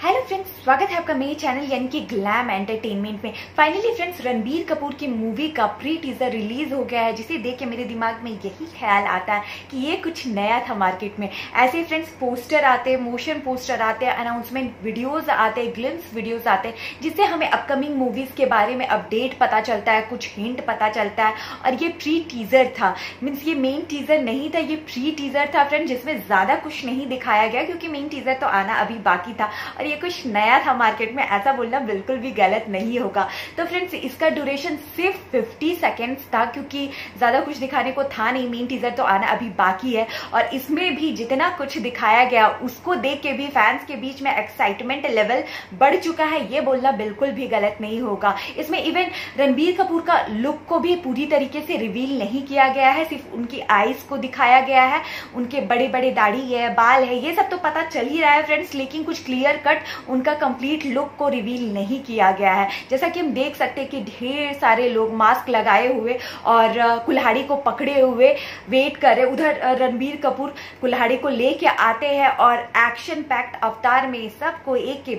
Hello friends, स्वागत है आपका मेरे चैनल यानी कि ग्लैम एंटरटेनमेंट में। फाइनली फ्रेंड्स, रणबीर कपूर की मूवी का प्री टीजर रिलीज हो गया है, जिसे देख के मेरे दिमाग में यही ख्याल आता है कि ये कुछ नया था मार्केट में। ऐसे फ्रेंड्स पोस्टर आते हैं, मोशन पोस्टर आते हैं, अनाउंसमेंट वीडियोज आते हैं, ग्लिम्स वीडियोज आते हैं, जिससे हमें अपकमिंग मूवीज के बारे में अपडेट पता चलता है, कुछ हिंट पता चलता है। और ये प्री टीजर था, मीन्स ये मेन टीजर नहीं था, ये प्री टीजर था फ्रेंड, जिसमें ज्यादा कुछ नहीं दिखाया गया क्योंकि मेन टीजर तो आना अभी बाकी था और ये कुछ नया था मार्केट में। ऐसा बोलना बिल्कुल भी गलत नहीं होगा। तो फ्रेंड्स, इसका ड्यूरेशन सिर्फ 50 सेकेंड्स था क्योंकि ज्यादा कुछ दिखाने को था नहीं, मेन टीजर तो आना अभी बाकी है। और इसमें भी जितना कुछ दिखाया गया उसको देख के भी फैंस के बीच में एक्साइटमेंट लेवल बढ़ चुका है, ये बोलना बिल्कुल भी गलत नहीं होगा। इसमें इवन रणबीर कपूर का लुक को भी पूरी तरीके से रिवील नहीं किया गया है, सिर्फ उनकी आईज को दिखाया गया है। उनके बड़े बड़े दाढ़ी है, बाल है, ये सब तो पता चल ही रहा है फ्रेंड्स, लेकिन कुछ क्लियर कट उनका कंप्लीट लुक को रिवील नहीं किया गया है। जैसा कि हम देख सकते हैं कि ढेर सारे लोग मास्क लगाए हुए और कुल्हाड़ी को पकड़े हुए वेट कर रहे। उधर रणबीर कपूर कुल्हाड़ी को लेके आते हैं और एक्शन पैक्ड अवतार में सबको एक के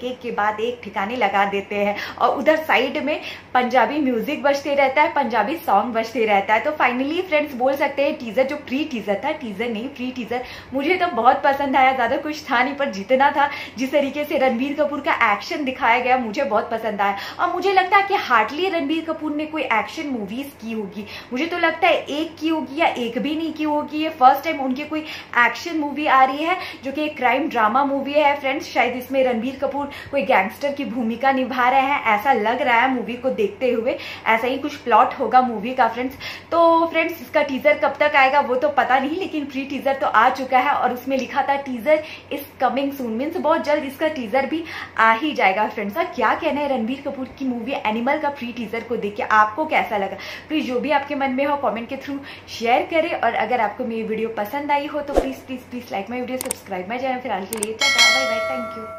बाद एक ठिकाने लगा देते हैं। और उधर साइड में पंजाबी म्यूजिक बजते रहता है, पंजाबी सॉन्ग बजते रहता है। तो फाइनली फ्रेंड्स बोल सकते हैं टीजर जो प्री टीजर था, टीजर नहीं प्री टीजर, मुझे तो बहुत पसंद आया। ज्यादा कुछ था नहीं, पर जितना था, जिस तरीके से रणबीर कपूर का एक्शन दिखाया गया, मुझे बहुत पसंद आया। और मुझे लगता है कि हार्डली रणबीर कपूर ने कोई एक्शन मूवीज की होगी। मुझे तो लगता है एक की होगी या एक भी नहीं की होगी। ये फर्स्ट टाइम उनकी कोई एक्शन मूवी आ रही है जो कि एक क्राइम ड्रामा मूवी है फ्रेंड्स। शायद इसमें रणबीर कपूर कोई गैंगस्टर की भूमिका निभा रहे हैं, ऐसा लग रहा है मूवी को देखते हुए। ऐसा ही कुछ प्लॉट होगा मूवी का फ्रेंड्स। तो फ्रेंड्स, इसका टीजर कब तक आएगा वो तो पता नहीं, लेकिन प्री टीजर तो आ चुका है और उसमें लिखा था teaser is coming soon, means बहुत जल्द इसका टीजर भी आ ही जाएगा फ्रेंड्स। और क्या कहना है रणबीर कपूर की मूवी एनिमल का प्री टीजर को देख के आपको कैसा लगा? प्लीज जो भी आपके मन में हो कमेंट के थ्रू शेयर करें। और अगर आपको मेरी वीडियो पसंद आई हो तो please please please like my video, subscribe my channel. फिलहाल के लिए बाय बाय, थैंक यू।